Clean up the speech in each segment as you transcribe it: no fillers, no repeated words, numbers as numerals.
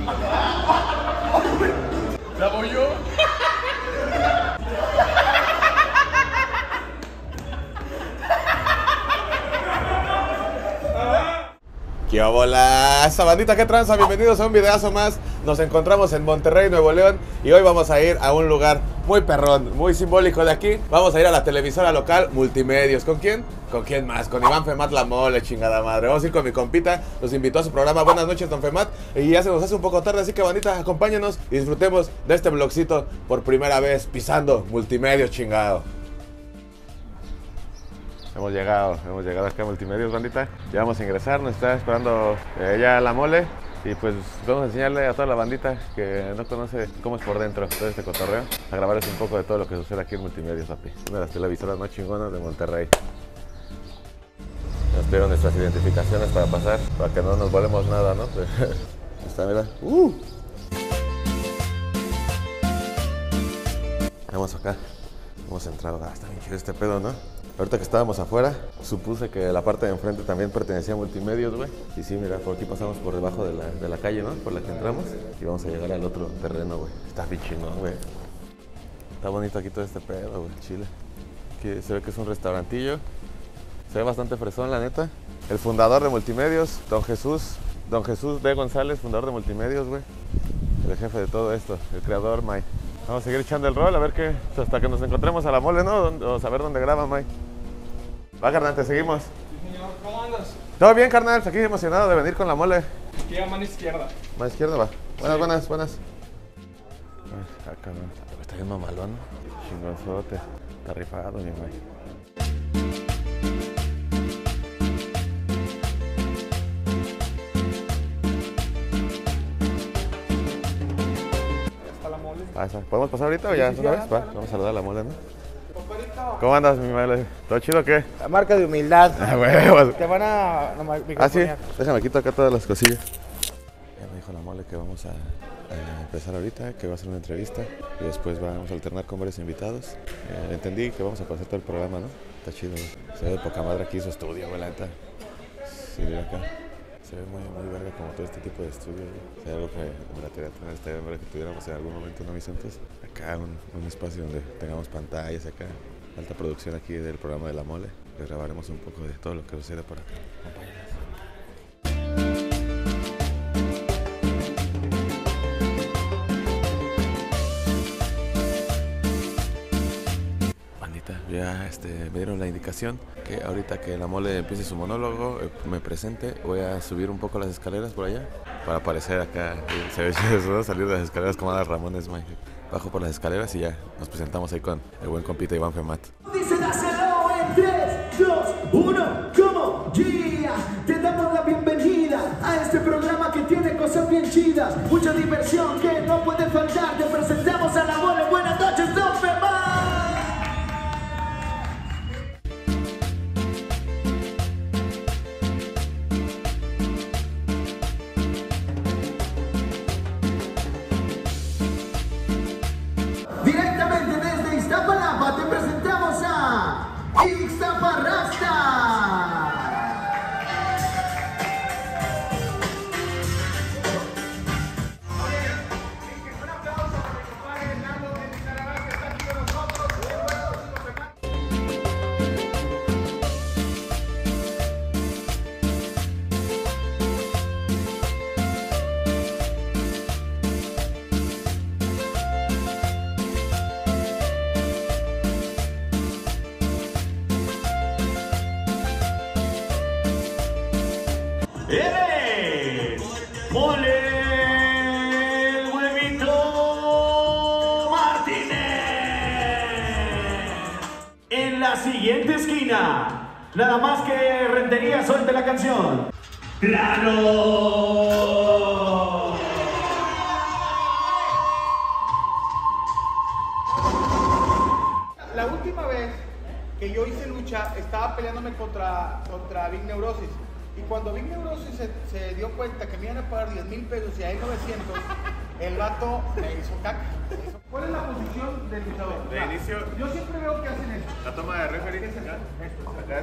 ¿La voy yo? ¡Qué hola! ¡Esa bandita, qué tranza! Bienvenidos a un videazo más. Nos encontramos en Monterrey, Nuevo León. Y hoy vamos a ir a un lugar muy perrón, muy simbólico de aquí. Vamos a ir a la televisora local Multimedios. ¿Con quién? ¿Con quién más? Con Iván Femat La Mole, chingada madre. Vamos a ir con mi compita. Nos invitó a su programa. Buenas noches, don Femat. Y ya se nos hace un poco tarde, así que bandita, acompáñenos y disfrutemos de este vlogcito por primera vez pisando Multimedios, chingado. Hemos llegado acá a Multimedios, bandita. Ya vamos a ingresar, nos está esperando ya La Mole. Y pues vamos a enseñarle a toda la bandita que no conoce cómo es por dentro todo este cotorreo, a grabarles un poco de todo lo que sucede aquí en Multimedios, papi. Una de las televisoras más chingonas de Monterrey. Nos pidieron nuestras identificaciones para pasar, para que no nos volemos nada, ¿no? Está, mira. Vamos acá. Hemos entrado. Está bien chido este pedo, ¿no? Ahorita que estábamos afuera, supuse que la parte de enfrente también pertenecía a Multimedios, güey. Y sí, mira, por aquí pasamos por debajo de la calle, ¿no? Por la que entramos. Y vamos a llegar al otro terreno, güey. Está bien chingón, güey. Está bonito aquí todo este pedo, güey. Chile. Aquí se ve que es un restaurantillo. Se ve bastante fresón, la neta. El fundador de Multimedios, Don Jesús D. González, fundador de Multimedios, güey. El jefe de todo esto, el creador, May. Vamos a seguir echando el rol, a ver qué, hasta que nos encontremos a La Mole, ¿no? O saber dónde graba, May. Va, carnal, te seguimos. Sí, señor. ¿Cómo andas? Todo bien, carnal. Aquí emocionado de venir con La Mole. Aquí a mano izquierda. Mano izquierda, va. Buenas, Sí. buenas. Ah, cabrón. Está bien mamalón. Chingonzote. Está rifado, mi May. ¿Podemos pasar ahorita o ya? Sí, ¿Una vez? Va, vamos a saludar a La Mole, ¿no? ¿Cómo andas, mi Mole? ¿Todo chido o qué? La marca de humildad. Güey. Te van a Ah, sí. Déjame quito acá todas las cosillas. Ya me dijo La Mole que vamos a empezar ahorita, que va a ser una entrevista. Y después vamos a alternar con varios invitados. Entendí que vamos a pasar todo el programa, ¿no? Está chido, güey. Se ve de poca madre aquí su estudio, güey, la neta. Sí, mira acá. Se ve muy verga como todo este tipo de estudios. Si hay algo que me la tener estaría verga que tuviéramos en algún momento, ¿no, Vicentes? Acá un espacio donde tengamos pantallas, acá. Alta producción aquí del programa de La Mole. Les grabaremos un poco de todo lo que sucede por acá. Acompáñenos. Ya me dieron la indicación que ahorita que La Mole empiece su monólogo, me presente, voy a subir un poco las escaleras por allá para aparecer acá. Se ve chido salir de las escaleras como a Ramones, Mike. Bajo por las escaleras y ya nos presentamos ahí con el buen compita Iván Femat. Dice dáselo en 3, 2, 1, como yeah. Te damos la bienvenida a este programa que tiene cosas bien chidas, mucha diversión que no puede faltar. Te presentamos a La Mole. Buenas noches, Don Femat. Él es Mole el Huevito Martínez. En la siguiente esquina, nada más que Rentería, suelte la canción. ¡Claro! La última vez que yo hice lucha, estaba peleándome contra Big Neurosis. Y cuando Big Neurosis se dio cuenta que me iban a pagar 10,000 pesos y a él 900, el vato me hizo caca. ¿Cuál es la posición del luchador? De inicio. Yo siempre veo que hacen esto. La toma de referee acá. Acá.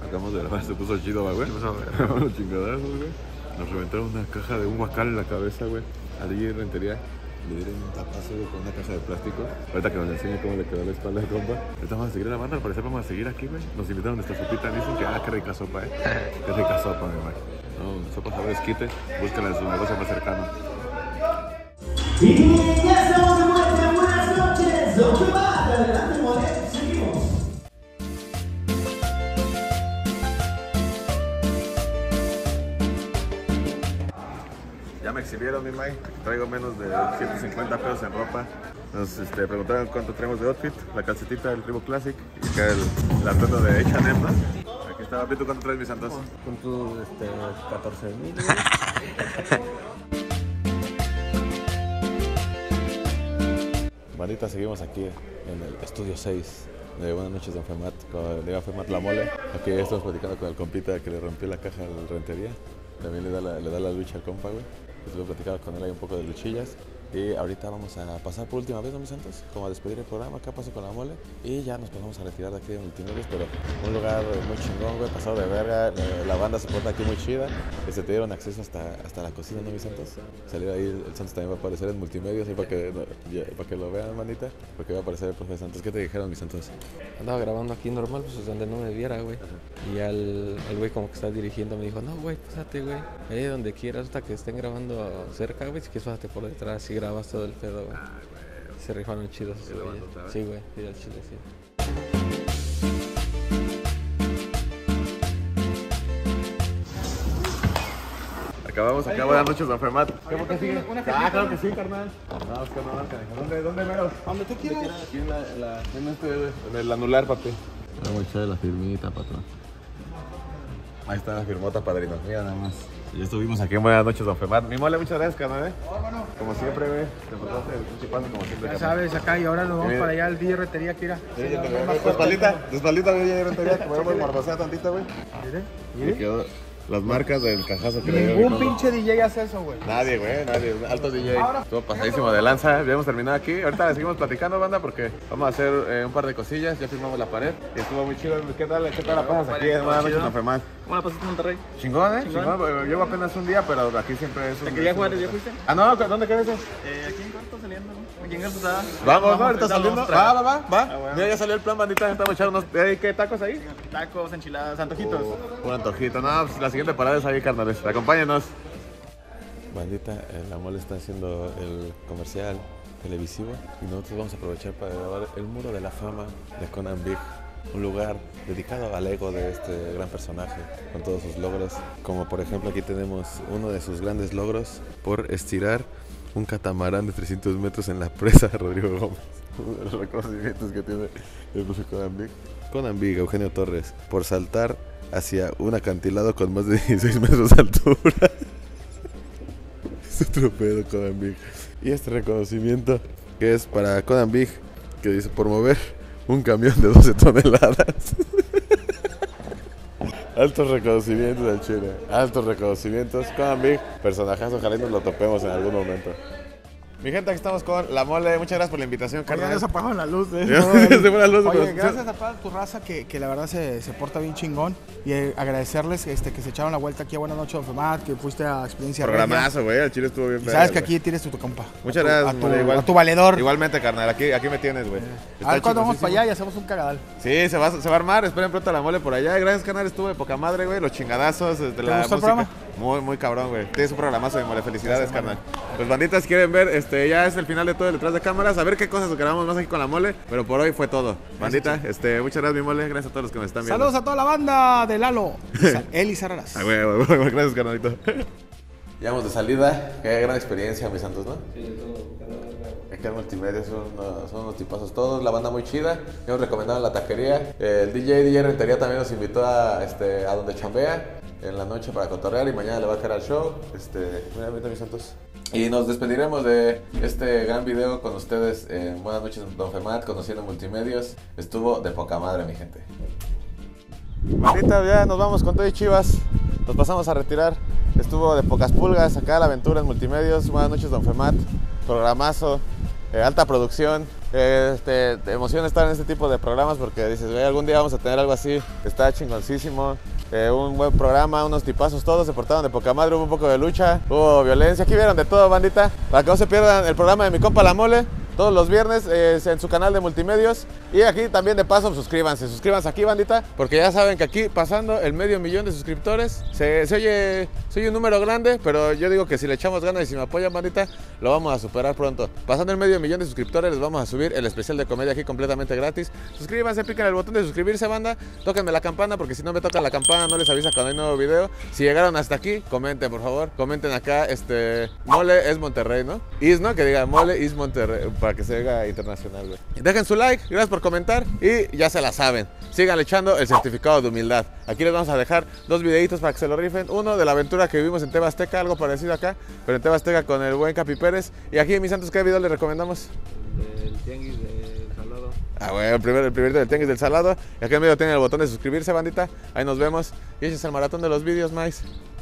Acabamos de grabar, se puso chido, güey. Los chingadazos, güey. Nos reventaron una caja de un guacal en la cabeza, güey. Al DJ Rentería le dieron un tapazo, güey, con una caja de plástico. Ahorita que nos enseñe cómo le quedó la espalda al compa. Ahorita vamos a seguir a la banda, al parecer vamos a seguir aquí, güey. Nos invitaron a nuestra sopita, dicen que, qué rica sopa, Qué rica sopa, mi güey. No, sopa sabor esquite, búscala en su negocio más cercano. Y ya estamos de vuelta, buenas noches. ¿Dónde va? Adelante, mole, seguimos. Ya me exhibieron, mi May. Traigo menos de 150 pesos en ropa. Nos preguntaron cuánto traemos de outfit. La calcetita del Tribu Classic y acá el atuendo de H&M, ¿no? Aquí está, ¿tú cuánto traes, mis santos? Con tus 14,000. Bandita, seguimos aquí en el estudio 6 de Buenas Noches, Don Femat, con Diego Femat La Mole. Aquí estamos platicando con el compita que le rompió la caja al Rentería. También le da la lucha al compa, güey. Estuve platicando con él ahí un poco de luchillas. Y ahorita vamos a pasar por última vez, ¿no, mis santos? Como a despedir el programa, acá paso con La Mole. Y ya nos pasamos a retirar de aquí de Multimedios, pero un lugar muy chingón, güey, pasado de verga. La banda se porta aquí muy chida. Te dieron acceso hasta la cocina, ¿no, mis santos? Salir ahí, el Santos también va a aparecer en Multimedios, ahí para que lo vean, bandita. Porque va a aparecer el profe Santos. ¿Qué te dijeron, mis santos? Andaba grabando aquí normal, pues donde no me viera, güey. Y el güey como que está dirigiendo me dijo, no, güey, pásate, güey. Ahí donde quieras, hasta que estén grabando cerca, güey, si quieres pásate por detrás y grabas todo el pedo, güey. Se rifaron chidos esos güeyes. Sí, güey, sí, al chile, sí. Acabamos acá, buenas noches, Don Femat. ¿Cómo que sigue? Claro que sí, carnal. No, es que no, canijo. ¿Dónde menos? Donde tú quieras. Aquí en el anular, papi. Vamos a echarle la firmita, patrón. Ahí está la firmota, padrino. Mira nada más. Ya estuvimos aquí en Buenas Noches, Don Femat. Mi mole, muchas gracias, carnal, Como siempre, güey. Te portaste el pinche pan, como siempre. Ya sabes, acá y ahora nos vamos para allá al DJ Rentería, Kira. Tu espaldita, güey, DJ Rentería. Que podemos morbosear tantito, güey. Le quedó las marcas del cajazo que le dio. Ningún pinche DJ hace eso, güey. Nadie, güey, nadie. Alto DJ. Estuvo pasadísimo de lanza. Ya hemos terminado aquí. Ahorita le seguimos platicando, banda, porque vamos a hacer un par de cosillas. Ya firmamos la pared. Y estuvo muy chido. ¿Qué tal la pasas aquí en Buenas Noches, Don Femat? ¿Cómo la pasaste en Monterrey? Chingón, Chingón. Llevo apenas un día, pero aquí siempre es un... ¿Te quería jugar el día fuiste? Ah, no, ¿dónde quedas? Aquí en cuarto saliendo, ¿no? Aquí en Garzazada. Vamos, ¿no? Ahorita saliendo. Va. Mira, ya salió el plan, bandita. Estamos echando unos... ¿Qué tacos ahí? Tacos, enchiladas, antojitos. Un antojito. No, pues la siguiente parada es ahí, carnales. Acompáñenos. Bandita, La Mole está haciendo el comercial televisivo y nosotros vamos a aprovechar para grabar el muro de la fama de Conan Big. Un lugar dedicado al ego de este gran personaje con todos sus logros, como por ejemplo aquí tenemos uno de sus grandes logros por estirar un catamarán de 300 metros en la presa de Rodrigo Gómez. Uno de los reconocimientos que tiene el profe Conan Big, Eugenio Torres, por saltar hacia un acantilado con más de 16 metros de altura. Es otro pedo, Conan Big. Y este reconocimiento que es para Conan Big, que dice por mover un camión de 12 toneladas. Altos reconocimientos al Chile. Altos reconocimientos. Conan Big, personajazo, ojalá y nos lo topemos en algún momento. Mi gente, aquí estamos con La Mole. Muchas gracias por la invitación, carnal. Ya se apagaron las luces. Oye, gracias a toda tu raza que la verdad se porta bien chingón. Y agradecerles que se echaron la vuelta aquí a Buenas Noches, Don Femat, que fuiste a Experiencia Programazo, güey. El Chile estuvo bien. Y sabes que aquí tienes tu compa. Muchas gracias, Mole. A tu valedor. Igualmente, carnal. Aquí me tienes, güey. A ver cuando vamos para allá y hacemos un cagadal. Sí, se va a armar. Esperen pronto a La Mole por allá. Gracias, carnal. Estuvo de poca madre, güey. Los chingadazos de la gustó el programa? Muy cabrón, güey. Tienes un programazo de Mole. Felicidades, carnal. Pues banditas, quieren ver, ya es el final de todo el detrás de cámaras. A ver qué cosas grabamos más aquí con La Mole. Pero por hoy fue todo. Bandita, muchas gracias, mi Mole. Gracias a todos los que me están viendo. Saludos a toda la banda de Lalo. Eli Sararas. Gracias, carnalito. Ya vamos de salida. Qué gran experiencia, mis santos, ¿no? Sí, todo. Aquí en Multimedia son unos tipazos todos, la banda muy chida. Ya nos recomendaron la taquería. El DJ Rentería también nos invitó a donde chambea en la noche para cotorrear y mañana le va a caer al show. Mira, mis santos. Y nos despediremos de este gran video con ustedes en Buenas Noches, Don Femat, conociendo Multimedios. Estuvo de poca madre, mi gente. Ahorita ya nos vamos con todo y Chivas. Nos pasamos a retirar. Estuvo de pocas pulgas acá la aventura en Multimedios. Buenas Noches, Don Femat. Programazo, alta producción. te emociona estar en este tipo de programas porque dices, güey, algún día vamos a tener algo así, está chingoncísimo. Un buen programa, unos tipazos, todos se portaron de poca madre, hubo un poco de lucha, hubo violencia, aquí vieron de todo, bandita, para que no se pierdan el programa de mi compa La Mole, todos los viernes en su canal de multimedios. Y aquí también de paso suscríbanse aquí, bandita, porque ya saben que aquí pasando el 500,000 de suscriptores se oye un número grande, pero yo digo que si le echamos ganas y si me apoyan, bandita, lo vamos a superar pronto. Pasando el 500,000 de suscriptores les vamos a subir el especial de comedia aquí completamente gratis. Suscríbanse, piquen el botón de suscribirse, banda, tóquenme la campana porque si no me tocan la campana no les avisa cuando hay nuevo video. Si llegaron hasta aquí, comenten, por favor, comenten acá, Mole es Monterrey, ¿no? ¿No? Que diga Mole is Monterrey, para que se haga internacional, güey. Dejen su like, gracias por comentar y ya se la saben. Sigan echando el certificado de humildad. Aquí les vamos a dejar 2 videitos para que se lo rifen. Uno de la aventura que vivimos en TV Azteca, algo parecido acá, pero en TV Azteca con el buen Capi Pérez. Y aquí, mis santos, ¿qué video les recomendamos? El tianguis del Salado. Ah, bueno, el primer del tianguis del Salado. Y aquí en medio tienen el botón de suscribirse, bandita. Ahí nos vemos. Y ese es el maratón de los vídeos, más.